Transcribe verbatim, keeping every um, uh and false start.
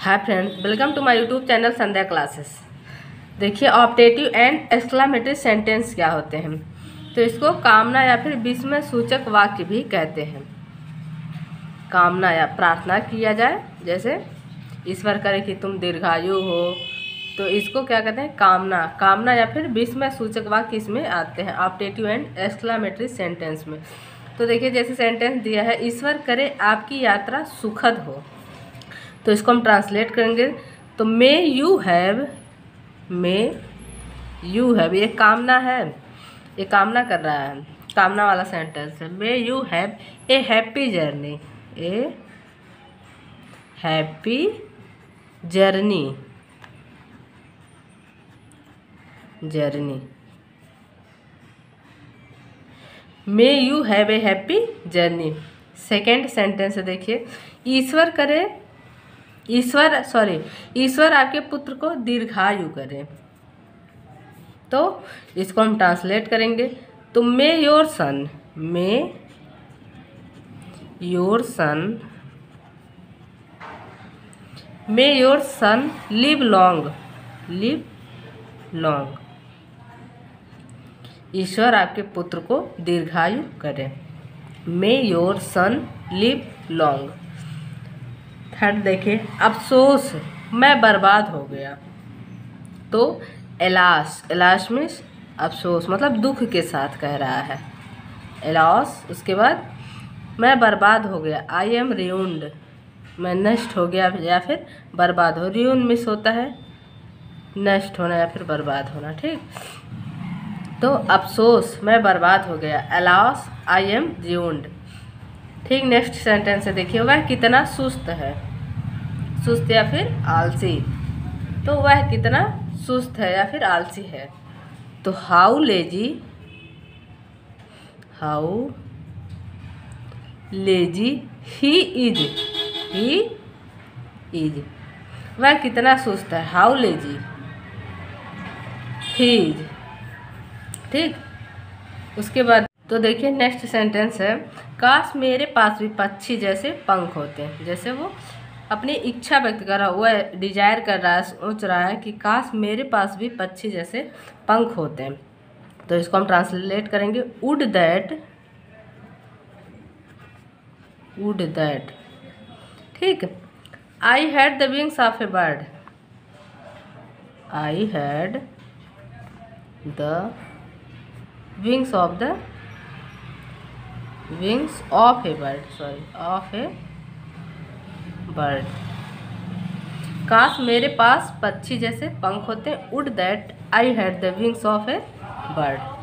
Hi friends, welcome to my YouTube channel Sandhya classes. देखिए, optative and exclamatory sentence क्या होते हैं। तो इसको कामना या फिर विस्मय सूचक वाक्य भी कहते हैं। कामना या प्रार्थना किया जाए, जैसे ईश्वर करे कि तुम दीर्घायु हो, तो इसको क्या कहते हैं, कामना। कामना या फिर विस्मय सूचक वाक्य इसमें आते हैं ऑप्टेटिव एंड एक्सक्लामेटरी सेंटेंस में। तो देखिए, जैसे सेंटेंस दिया है, ईश्वर करे आपकी यात्रा सुखद हो, तो इसको हम ट्रांसलेट करेंगे। तो may you have, may you have, ये कामना है, ये कामना कर रहा है, कामना वाला सेंटेंस है। May you have a happy journey, a happy journey, journey. May you have a happy journey. Second sentence है, देखिए, ईश्वर करे, ईश्वर सॉरी ईश्वर आपके पुत्र को दीर्घायु करे, तो इसको हम ट्रांसलेट करेंगे। तो may your son, may your son, may your son live long, live long. ईश्वर आपके पुत्र को दीर्घायु करे। May your son live long. Third देखिए, अफसोस, मैं बर्बाद हो गया, तो एलास, एलास मीन्स अफसोस, मतलब दुख के साथ कह रहा है, एलास। उसके बाद मैं बर्बाद हो गया, आई एम रियून्ड, मैं नष्ट हो गया या फिर बर्बाद हो। रियून मिस होता है नष्ट होना या फिर बर्बाद होना, ठीक। तो अफसोस, मैं बर्बाद हो गया, एलास आई एम रियून्ड, ठीक। नेक्स्ट सेंटेंस है, देखिए, वह कितना सुस्त है, सुस्त या फिर आलसी, तो वह कितना सुस्त है या फिर आलसी है। तो how lazy, how lazy he is, he is, वह कितना सुस्त है, हाउ लेजी ही इज, ठीक। उसके बाद तो देखिए, नेक्स्ट सेंटेंस है, काश मेरे पास भी पक्षी जैसे पंख होते हैं। जैसे वो अपनी इच्छा व्यक्त कर रहा है, वह डिजायर कर रहा है, सोच रहा है कि काश मेरे पास भी पक्षी जैसे पंख होते हैं। तो इसको हम ट्रांसलेट करेंगे, वुड दैट, वुड दैट, ठीक। I had the wings of a bird, I had the wings of the wings of a bird, sorry of a bird. काश मेरे पास पक्षी जैसे पंख होते, would that I had the wings of a bird.